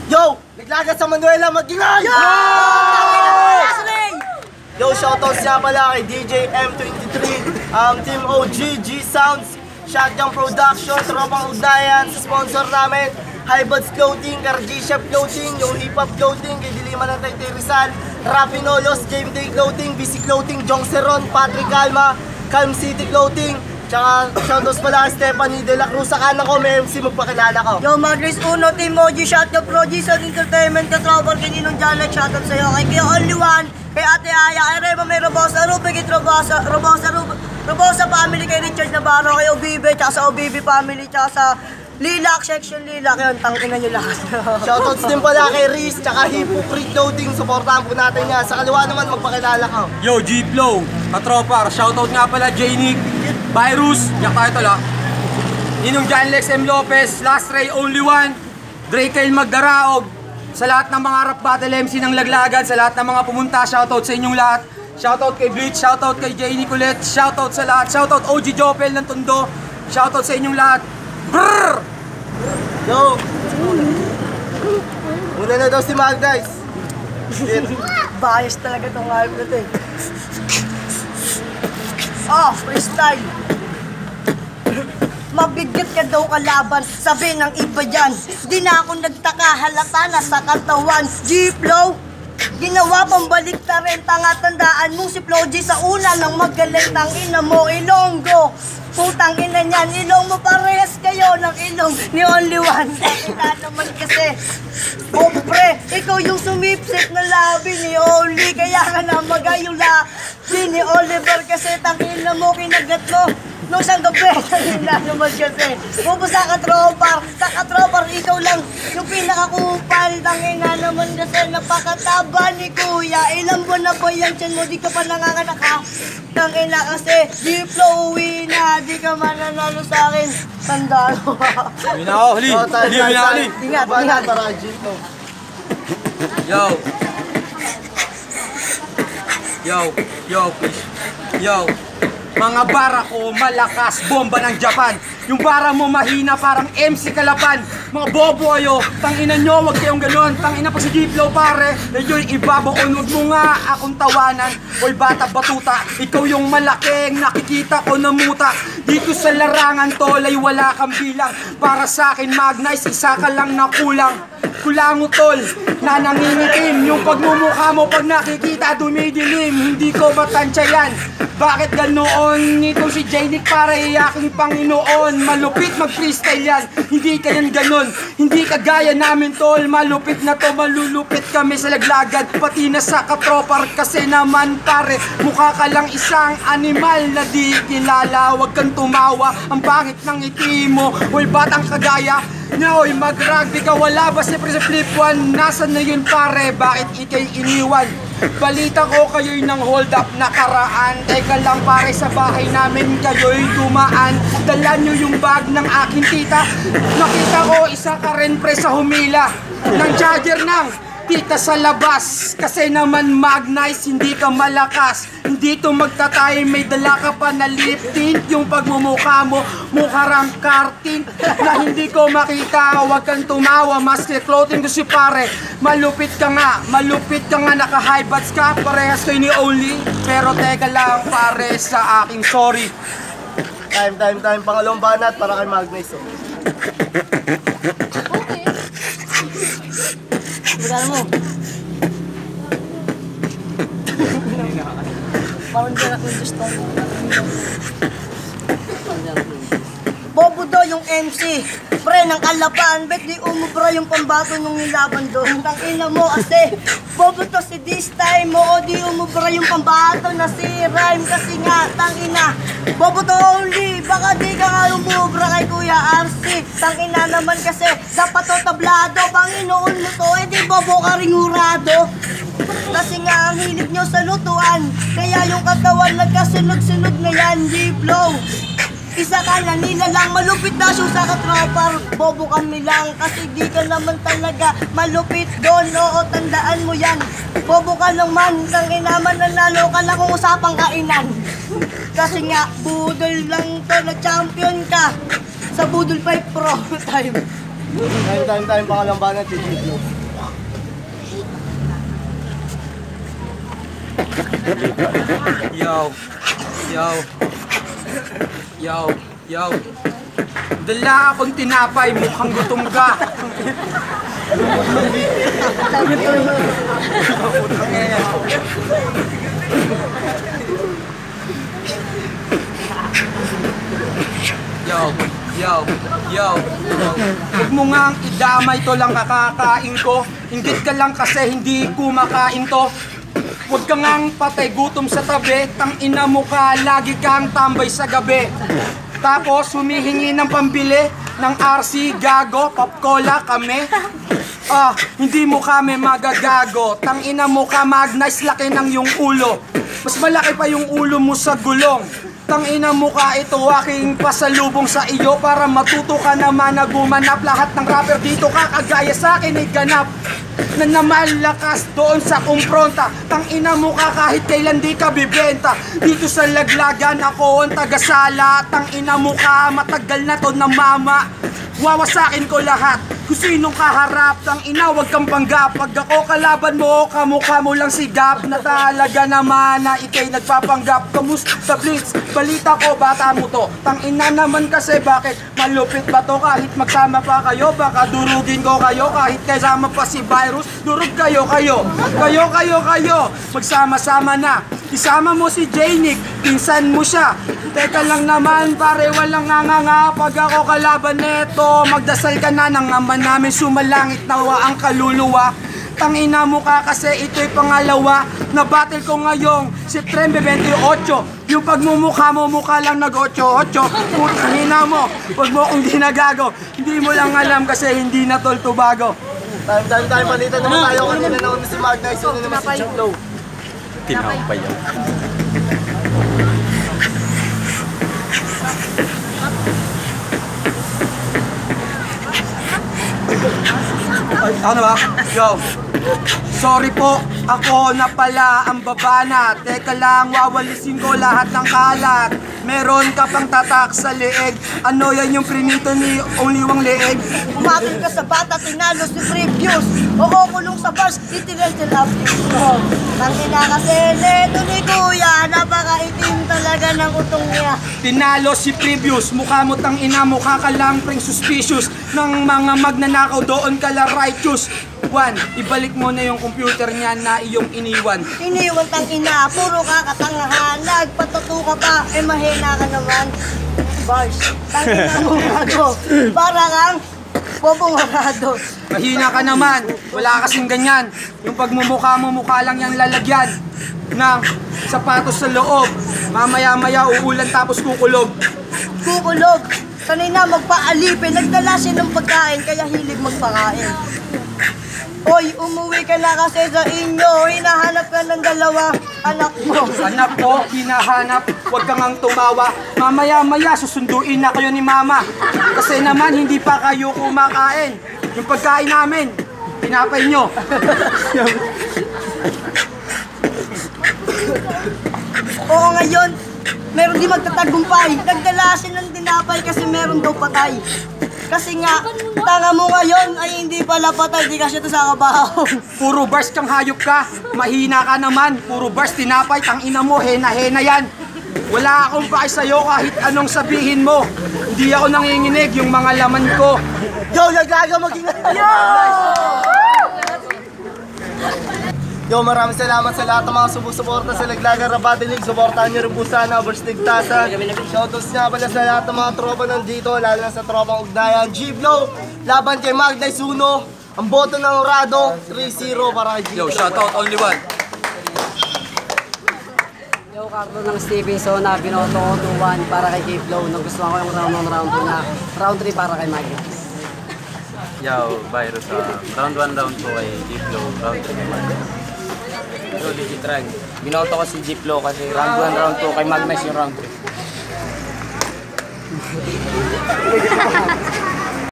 Yo! Naglaga sa Manuela Magingay! Yo! Yo, shoutouts nga pala kay DJ M23, Team OG, G Sounds, Shotgun Production, Tropang Ugnayan, sa sponsor namin, Highbuds Clothing, Karji Chef Clothing, yung Hip Hop Clothing, kay Diliman ng Taytay Rizal, Rapinolos, Game Day Clothing, BC Clothing, Jong Seron, Patrick Calma, Calm City Clothing, tsaka shoutouts pala kay Stephanie De La Cruz. Sa kanan ko, may MC, magpakilala ko. Yo, Madris Uno, Team OG, Shotgun Production, Entertainment, Katrobar, kay Ninong Janet, shoutout sa'yo, kay Kaya Only One, kay Ate Aya, kay Rema, may Robosa, Rupe, kay Robosa family, kay Richard Navarro, kay Obibe, tsaka sa Obibe family, tsaka sa Lilac, Section Lilac, yun, tangkinan nyo lahat. Shoutouts din pala kay Riz, tsaka Hypocrite Clothing, supportahan po natin niya. Sa kaliwa naman, magpakilala ko. Yo, G-Flow, Katropar, shoutout nga pala J-Nick, Virus, yak tayo tala. Ninong John Lex M. Lopez, Last Ray, Only One, Drake Magdaraog, sa lahat ng mga rap battle MC ng Laglagan, sa lahat ng mga pumunta, shoutout sa inyong lahat. Shoutout kay Bleach, shoutout kay J. Nicolette, shoutout sa lahat, shoutout OG Jopel ng Tondo, shoutout sa inyong lahat. Brrr! Yo! Una na daw si Magdice. Bias talaga itong hype na ito eh. Oh, freestyle. Mabigat ka daw kalaban, sabi ng iba dyan. Di na ako nagtaka, halata na sa katawan. G-Flow, ginawa pang balik na rin. Tanga-tandaan mo si Flow G sa una nang magaling. Tangina mo, Ilonggo. Putang ina niyan, ilong mo parehas kayo ng ilong ni Only One. Tangina naman kasi. Oh pre, ikaw yung sumipsip na labi ni Oli. Kaya ka na magayong labi ni Oliver. Kasi tangina mo, kinagat mo nung isang gabi. Tangina naman kasi. Pupo sa Katropar, ikaw lang yung pinakakupal. Tangina naman kasi, napakataba ni Kuya. Ilang buwan na ba yan tiyan mo, di ka pa nanganganak ha? Tangina kasi, G-Flow na, di ka mananalo sa akin. Tandaan mo ha. Hindi na ako, Huli. Hindi na ako, Huli. Ingat. Para Gito. Yo. Yo, please. Yo. Mga bara ko malakas, bomba ng Japan. Yung bara mo mahina, parang MC Kalapan. Mga bobo kayo, tanginan nyo, wag kayong ganon. Tangina pa si G-Flow pare, medyo'y ibabaunod mo nga akong tawanan. Oy bata batuta, ikaw yung malaking nakikita ko na muta. Dito sa larangan tolay wala kang bilang. Para sa akin Magnice, isa ka lang na kulang. Kulango tol, na nangingitim. Yung pagmumukha mo pag nakikita dumidilim. Hindi ko matansya yan. Bakit ganoon? Nito si J-Nick para aking Panginoon. Malupit mag-freestyle yan, hindi ka yan ganon. Hindi kagaya namin tol, malupit na to. Malulupit kami sa Laglagan, pati na sa Katropar. Kasi naman pare, mukha ka lang isang animal na di kilala. Huwag kang tumawa, ang pangit ng ngiti mo. Well, batang kagaya na oy, mag-rugby ka, wala ba siyempre sa flip one? Nasaan na yun pare, bakit ikay iniwan? Balita ko kayo'y nang hold up nakaraan. Teka lang pare, sa bahay namin kayo'y dumaan. Dala nyo yung bag ng aking tita. Nakita ko isa ka rin pre sa humila ng charger ng tita sa labas. Kasi naman Magnice, hindi ka malakas. Hindi to magtatay, may dala ka pa na lip tint. Yung pagmumukha mo, mukha rang karting na hindi ko makita. Huwag kang tumawa, master clothing ko si pare. Malupit ka nga, naka-high bats ka. Parehas kayo ni Oli, pero teka lang pare sa aking sorry. Time, pangalawang banat para kay Magnice. Bigyan mo. Parang dyan ako gusto mo. Bobo daw yung MC. Pre, ng Kalapan. Bet di umubra yung pambato nung nilaban doon. Tangina mo kasi. Bobo to si this time mo. O di umubra yung pambato na si Rhyme. Kasi nga, tangina. Bobo to Only. Baka di ka nga umubra kay Kuya RC. Tangina naman kasi. Dapat to tablado. Panginoon mo to. Eh di bobo ka ring hurado. Kasi nga ang hilig nyo sa lutuan. Kaya yung katawan nagkasunod-sunod na yan. G-Flow. Isa ka na nila lang, malupit na siya sa Katropar. Bobo kami lang, kasi di ka naman talaga malupit doon. Oo, tandaan mo yan. Bobo ka naman, kang inaman nanalo ka lang kung usapang kainan. Kasi nga, budol lang to na champion ka sa Budol 5 Pro time. Time pangalambanan, TGP. Yo. Dala akong tinapay, mukhang gutom ka. Yo. Huwag mo nga idamay to lang kakakain ko. Inggit ka lang kasi hindi kumakain to. Huwag ka ngang patay gutom sa tabi. Tangina mo ka, lagi kang tambay sa gabi. Tapos humihingi ng pambili ng RC, gago, pop cola kami. Hindi mo kami magagago. Tangina mo ka, Magnais, laki ng yung ulo. Mas malaki pa yung ulo mo sa gulong. Tangina mo ka, ito aking pasalubong sa iyo para matuto ka naman na gumanap. Lahat ng rapper dito kakagaya sa akin ay ganap na namalakas doon sa kumpronta. Tangina mo ka, kahit kailan di ka bibenta. Dito sa laglagan ako ang tagasala. Tangina mo ka, matagal na to na mama. Wawasakin ko lahat kung sinong kaharap. Tangina, wag kang panggap. Pag ako kalaban mo, kamukha mo lang sigap. Na talaga naman na ikay nagpapanggap. Kamusta Blitz? Balita ko, bata mo to. Tangina naman kasi, bakit malupit ba to? Kahit magsama pa kayo, baka durugin ko kayo. Kahit kasama pa si Virus, durug kayo. Magsama-sama na. Isama mo si J-Nick, pinsan mo siya. Teka lang naman, pare, walang nganga. Pag ako kalaban neto, magdasal ka na ng ama namin sumalangit nawa ang kaluluwa. Tangina mo ka kasi ito'y pangalawa na battle ko ngayong September 28. Yung pagmumukha mo, mukha lang nag-8-8. Tangina mo, wag mo kong ginagago. Hindi mo lang alam kasi hindi na tol tubago. Time, palitan naman tayo. Kanina naman si Magnais, yun naman si Chiplo. Tinapay yan. Ano ba? Yo. Sorry po, ako na pala ang babana. Teka lang, wawalisin ko lahat ng kalat. Meron ka pang tatak sa leeg. Ano yan yung prinito ni Onlywang leeg? Umapil ka sa bata, tinalo si Previous. Oo, kulong sa bars, itinal till abuse mo. Tangina kasi neto ni Kuya, napakaitim talaga ng utong niya. Tinalo si Previous, mukha mo tangina, mukha ka lang pring suspicious. Ng mga magnanakaw doon ka la righteous. Juan, ibalik mo na yung computer niya na iyong iniwan. Iniwan tang ina, puro ka katangahan. Nagpatuto ka pa, mahina ka naman. Bars, tangina mo gago. Para kang bobong arado. Mahina ka naman, wala kasing ganyan. Yung pagmumukha mo, mukha lang yung lalagyan ng sapatos sa loob. Mamaya-maya uulan tapos kukulog. Kukulog. Kanina magpaalipin, nagdala siya ng pagkain, kaya hilig magpakain. Hoy, umuwi ka na kasi sa inyo, hinahanap ka ng dalawang anak mo. Anak ko, hinahanap, huwag kang ang tumawa. Mamaya-maya, susunduin na kayo ni Mama. Kasi naman, hindi pa kayo kumakain. Yung pagkain namin, tinapay nyo. Oo, ngayon, meron di magtatagumpay. Nagdala siya ng tinapay kasi meron daw patay. Kasi nga, tanga mo ngayon ay hindi pala patay, di kasi ito sa kabaho. Puro bars kang hayop ka, mahina ka naman. Puro bars, tinapay, tangina mo, hena-hena yan. Wala akong pake sa'yo kahit anong sabihin mo. Hindi ako nanginginig yung mga laman ko. Yo, nagaga maging... Yo, maraming salamat sa lahat ng mga sumusuporta sa Laglagan Rabate League. Suportahan nyo rin po sana, Verstigtasan. Shoutouts nga pala sa lahat ng mga tropa nandito, lalo na sa tropang Ugnayan. G-Blow, laban kay Magnais Uno. Ang boto ng Rado, 3-0 para kay G-Blow. Yo, shoutout only one. Yo, Carlo ng Stevenson na binoto ko 2-1 para kay K-Flow. Nagustuhan ko yung round 2 na round 3 para kay Magnais. Yo, Virus. Round 1, round 2 kay G-Flow. Round 3 kay Magnais. Yo, Digitrag. Binoto ko si G-Flow kasi round 1, round 2 kay Magnais yung round 3.